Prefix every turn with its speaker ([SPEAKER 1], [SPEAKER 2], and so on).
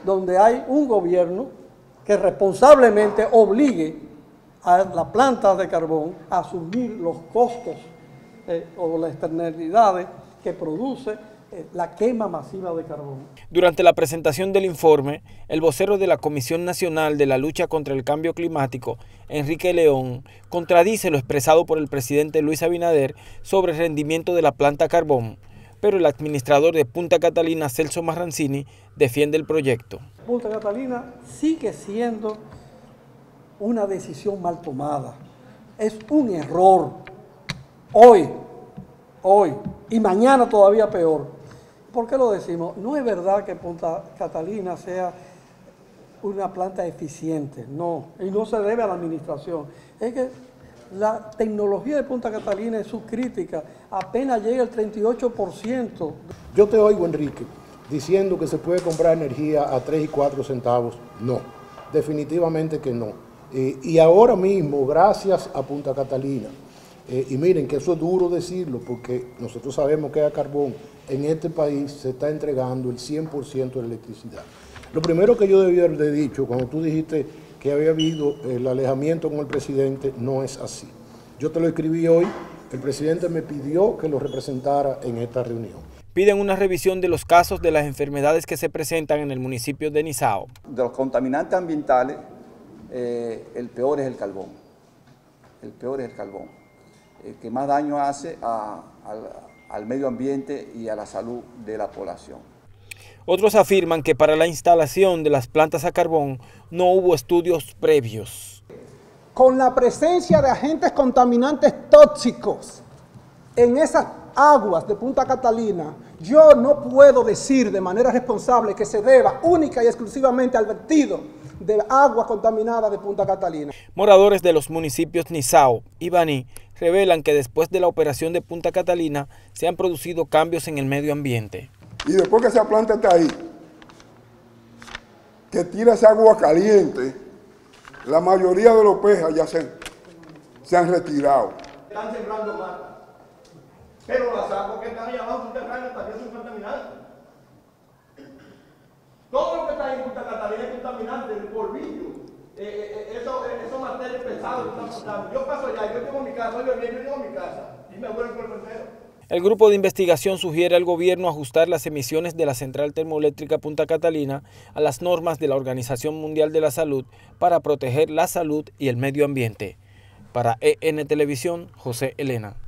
[SPEAKER 1] donde hay un gobierno que responsablemente obligue a la planta de carbón a asumir los costos o las externalidades que produce la quema masiva de carbón.
[SPEAKER 2] Durante la presentación del informe, el vocero de la Comisión Nacional de la Lucha contra el Cambio Climático, Enrique León, contradice lo expresado por el presidente Luis Abinader sobre el rendimiento de la planta carbón, pero el administrador de Punta Catalina, Celso Marrancini, defiende el proyecto.
[SPEAKER 1] Punta Catalina sigue siendo una decisión mal tomada. Es un error. Hoy, y mañana todavía peor. ¿Por qué lo decimos? No es verdad que Punta Catalina sea una planta eficiente, no, y no se debe a la administración. Es que la tecnología de Punta Catalina, en sus críticas, apenas llega al 38%.
[SPEAKER 3] Yo te oigo, Enrique, diciendo que se puede comprar energía a 3 y 4 centavos. No, definitivamente que no. Y ahora mismo, gracias a Punta Catalina, y miren que eso es duro decirlo porque nosotros sabemos que a carbón en este país se está entregando el 100% de la electricidad. Lo primero que yo debía haber dicho cuando tú dijiste que había habido el alejamiento con el presidente, no es así. Yo te lo escribí hoy, el presidente me pidió que lo representara en esta reunión.
[SPEAKER 2] Piden una revisión de los casos de las enfermedades que se presentan en el municipio de Nizao.
[SPEAKER 4] De los contaminantes ambientales, el peor es el carbón. El peor es el carbón. El que más daño hace al medio ambiente y a la salud de la población.
[SPEAKER 2] Otros afirman que para la instalación de las plantas a carbón no hubo estudios previos.
[SPEAKER 5] Con la presencia de agentes contaminantes tóxicos en esas aguas de Punta Catalina, yo no puedo decir de manera responsable que se deba única y exclusivamente al vertido de agua contaminada de Punta Catalina.
[SPEAKER 2] Moradores de los municipios Nizao y Baní revelan que después de la operación de Punta Catalina se han producido cambios en el medio ambiente.
[SPEAKER 6] Y después que esa planta está ahí, que tira esa agua caliente, la mayoría de los peces ya se han retirado.
[SPEAKER 7] Están sembrando más, pero las aguas que están allá abajo subterráneas también son contaminantes. Todo lo que está en Punta Catalina es contaminante, el polvillo, esos materiales pesados que están pasando. Yo paso allá, yo tengo mi casa, yo tengo mi casa y me vuelvo el tercero.
[SPEAKER 2] El grupo de investigación sugiere al gobierno ajustar las emisiones de la central termoeléctrica Punta Catalina a las normas de la Organización Mundial de la Salud para proteger la salud y el medio ambiente. Para EN Televisión, José Elena.